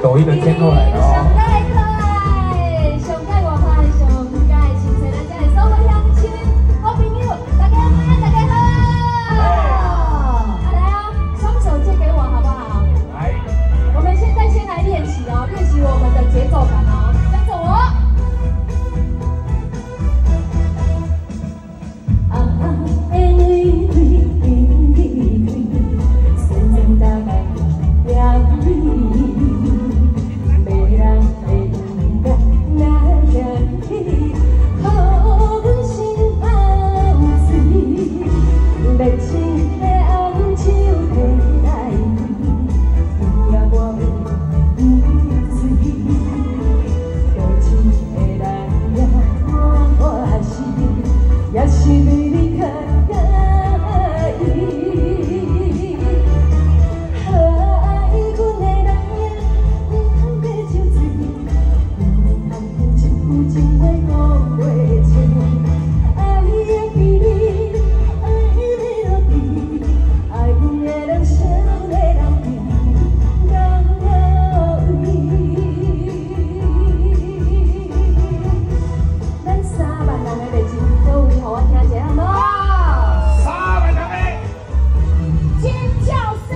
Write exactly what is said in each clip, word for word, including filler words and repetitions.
抖音的天后来了哦。 节奏感哦，跟着我。啊啊，因为你你虽然大概了你，没人会应该那样去，好阮心放水，热情的红手提来，伊也我袂。 也是对你较介意，爱阮的人呀，唔通白受罪，唔通一句情话讲袂清。爱的比你，爱的落地，爱阮的人想的人比，人无位。咱三万人的热情。 各位，互我听一下好无？三万人的尖叫声！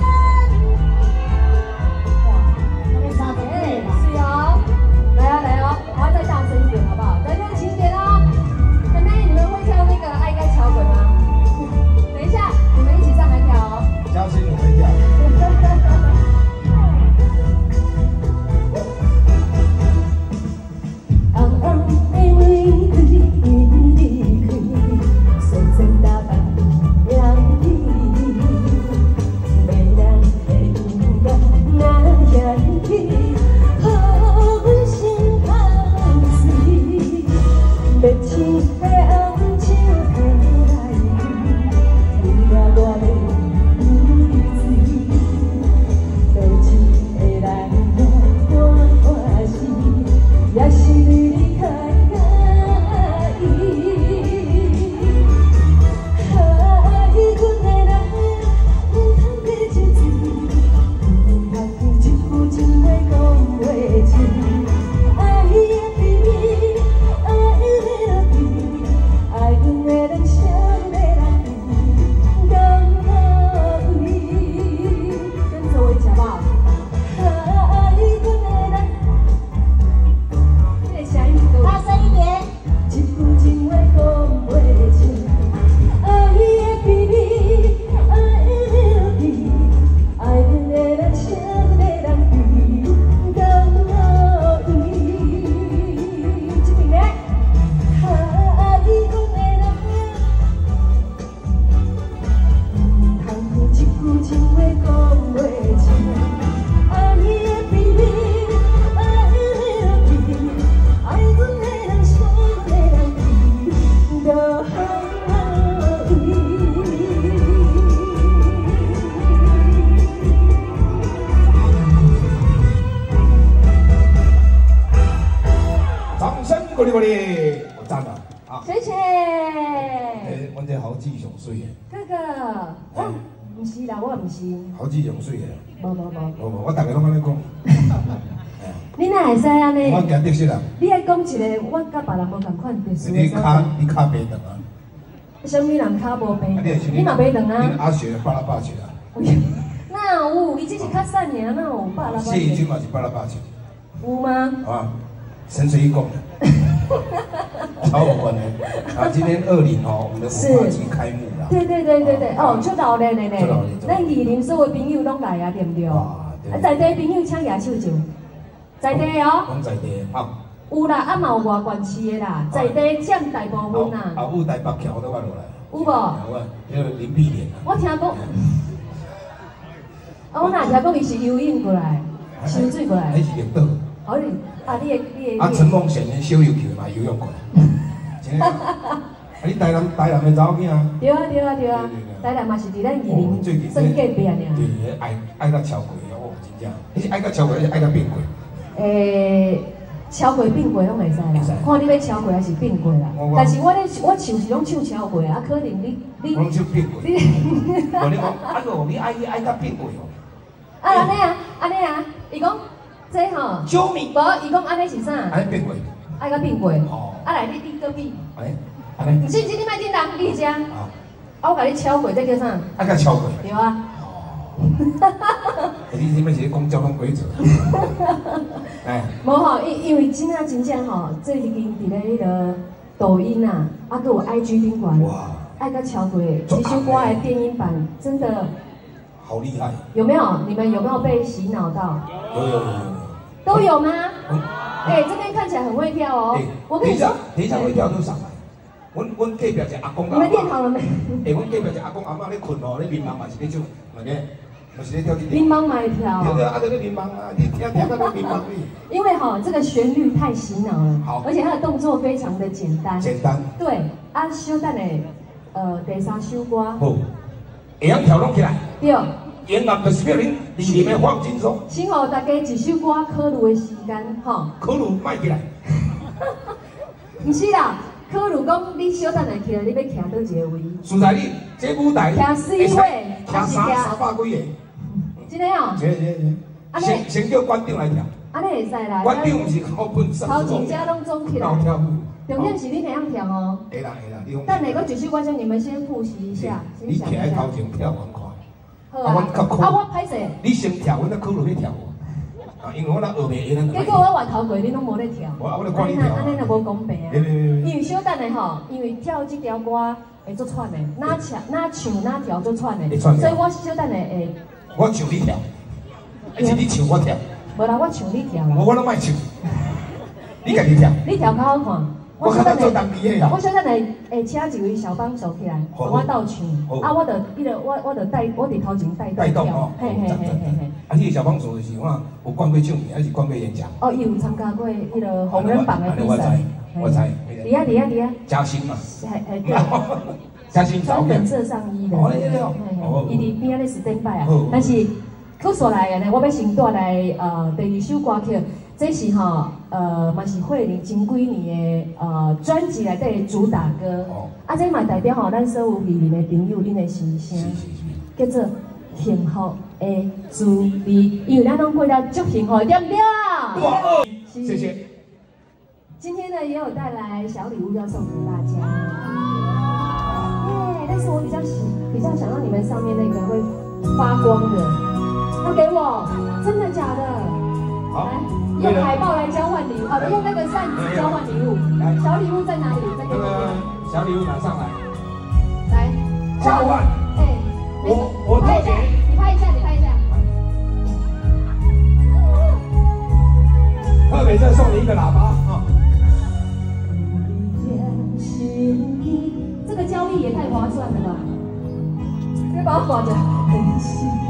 哇，那边三百个吧？是哦，来哦来哦，我要再大声一点，好不好？再热情一点哦。妹妹，你们会跳那个爱该桥滚吗？等一下，你们一起上来跳哦。 交情我会跳。 嗯嗯，因为你。 随身打扮了你，没人会应该那样去，好阮心放水，热情的红手提来，你也我袂离水，多情的人呀，我我是也是对你较介意。 鼓励鼓励，我赞了啊！ 谢谢。 诶，阮这豪子上水的。 哥哥，我唔是啦，我唔是。 豪子上水的。 无无无。 无无，我大家拢安尼讲。 你哪会使安尼？ 我行特色啦。 你爱讲一个，我甲别人无共款特殊的。 你骹你骹白长啊？ 什么人骹无白？你嘛白长啊？ 你阿雪巴拉巴雪啊？ 哪有？伊只是较瘦尔，哪有巴拉巴雪？ 谢宇君嘛是巴拉巴雪。 有吗？ 啊，神水一拱。超有关的啊！今天二零哦，我们的文化节开幕了。 对对对对对，哦，出老练的呢。 出老练。 咱二零所有朋友拢来啊，对不对？啊，在地朋友请举手就，在地哦。 拢在地啊。 有啦，啊嘛有外县市的啦，在地占大部分啦。 啊，有台北桥都捌落来。 有无？ 有啊，迄个林碧莲啊。 我听讲，啊，我哪听讲伊是游泳过来，游水过来。 迄是绿岛。 哦，你啊，你的你的。 啊，陈梦贤的小游球嘛游泳过来。真的。啊，你台南台南的查某囝啊？ 对啊对啊对啊，台南嘛是伫咱宜林算隔壁尔。 对，爱爱到超过哦，真正，迄是爱到超过，还是爱到变过？ 诶，超过变过拢袂使啦，看你要超过还是变过啦。但是我咧我唱是拢唱超过啊，可能你你。 我拢唱变过。你，我你讲，哎呦，你爱爱到变过哦。 啊安尼啊安尼啊，伊讲。 这吼， 小米， 无，伊讲安尼是啥？ 安尼变过， 爱个变过。 哦， 啊来，你你隔壁。 哎，安尼。 唔信，你卖叮当，你家。 啊。 啊，我甲你敲过，这叫啥？ 啊，甲敲过。 对啊。 你你们是讲交通规则？哎。 无吼，因因为真啊真正吼，最近伫咧迄个抖音啊，啊，佮有 I G 顶管。哇。爱甲敲过，这首歌的电音版真的。 好厉害！ 有没有？你们有没有被洗脑到？ 有有有有。 都有吗？哎，这边看起来很会跳哦。我跟你说， 等一下会跳就上来。阮阮隔壁一阿公。 你们练好了没？ 哎，阮隔壁一阿公阿妈咧困哦，咧眠梦嘛是咧唱，嘛咧，嘛是咧跳这个。 眠梦嘛会跳。 对对，啊，在咧眠梦啊，你听听到咧眠梦哩。 因为哈，这个旋律太洗脑了。 好。 而且它的动作非常的简单。 简单。对， 啊，小等的，呃，第三首歌。 好。会晓跳拢起来。对。音乐就是叫恁里里面放轻松。 先互大家一首歌考虑的时间，吼。 考虑卖起来。 唔是啦，考虑讲你小等来起来，你要徛倒一个位。 实在你这舞台。 徛四位， 徛三三百几个。 真的哦。 对对对。先先叫馆长来跳。 安尼会使啦。 馆长唔是靠本事。 头前家拢总起来。跳舞。重点是你会晓跳哦。 会啦会啦，你讲。 但哪个几首歌叫你们先复习一下，先想一下。你徛喺头前跳赶快。 好啊，啊我歹势。你先跳，我再考虑去跳。啊，因为我那学袂会， 结果我玩头过，你拢无咧跳。 我我咧看你跳。 安尼就无公平啊。因为小等的吼，因为跳这条歌会做喘的，哪唱哪唱哪跳做喘的，所以我小等的会。 我唱你跳，还是你唱我跳？ 无啦，我唱你跳啦。 我我拢卖唱，你家己跳。 你跳较好看。 我较做当地的啦。 我小等来会请一位小帮手起来，帮我斗唱。啊，我着迄个我我着带我伫头前带带跳。嘿嘿嘿嘿嘿。 啊，迄个小帮手就是我有冠过唱片，还是冠过演讲？ 哦，伊有参加过迄个红人榜的比赛。 我知。 伫啊伫啊伫啊。 嘉兴嘛。 嘿嘿对。 嘉兴专本色上衣的。哦，对对哦。伊伫边仔咧 stand by 啊，但是搁说来呢，我要先带来呃第二首歌曲。这是哈，呃，嘛是慧玲前几年的呃专辑内底的主打歌。哦。啊，这嘛代表吼咱所有艺人的朋友，恁的心声，叫做幸福的滋味。因为咱拢过了足幸福，对不对啊？ 对。谢谢。 今天呢，也有带来小礼物要送给大家。耶！但是我比较喜，比较想让你们上面那个会发光的，要给我，真的假的？来。用海报来交换礼物，好的，用那个扇子交换礼物。来，小礼物在哪里？在那边。 小礼物拿上来。 来， 交换。哎，我我特别。 你拍一下，你拍一下。 特别再送你一个喇叭啊。 这个交易也太划算了吧！别把我挂着。